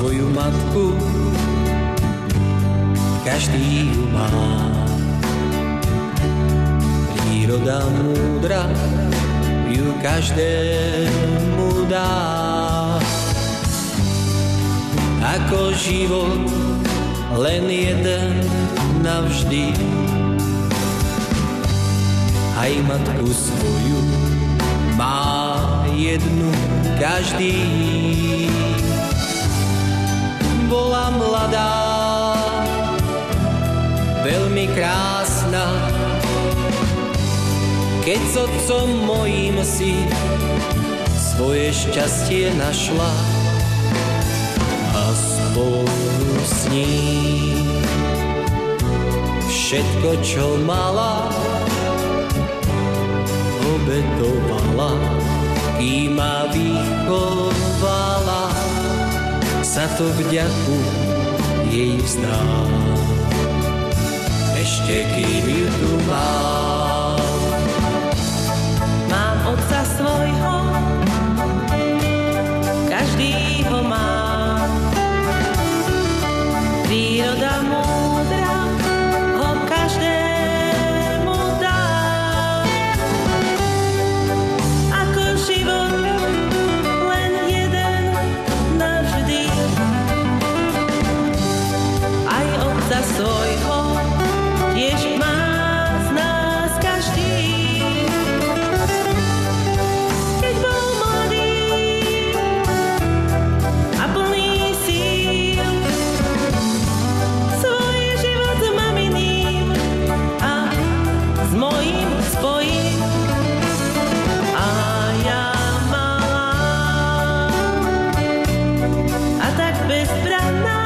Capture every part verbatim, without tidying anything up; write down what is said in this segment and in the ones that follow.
svoju matku, každý ju má. Príroda múdra ju každému dá. Ako život len jeden navždy, aj matku svoju má jednu každý. Bola mladá, veľmi krásna, keď s otcom mojím si svoje šťastie našla a spolu s ním všetko, čo mala, obetovala, kým ma vychovala. Za to vďaku jej vzdám, ešte kým ju tu mám. Mám otca svojho, každý ho má. Príroda múdra ho každému dá. Ako život len jeden navždy, aj otca svojho tiež má z nás každý. Keď bol mladý a plný síl, svoj život s maminým a s mojím spojil. A ja malá a tak bezbranná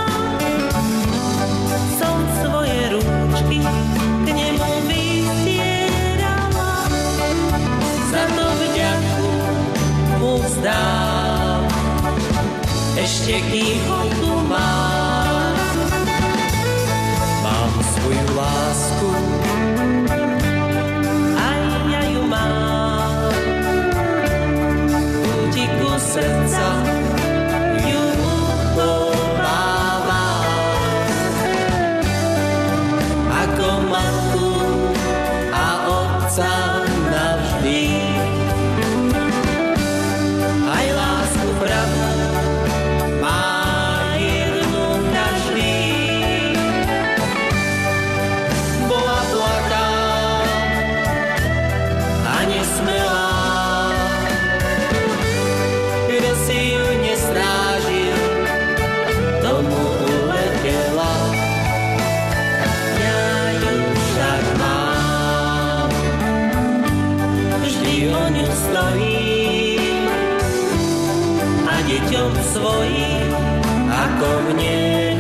som svoje rúčky k nemu vystierala. Za to vďaku mu vzdám, ešte kým ho tu mám. Mám svoju lásku, Aj ja ju mám, v kútiku srdca ju uchovávam. Ako matku a otca navždy, aj lásku pravú má jednu každý. Bola plaká a nesmelá, kto si ju nestrážil, tomu uletela. Ja ju však mám, vždy o ňu stojím a deťom svojim ako mne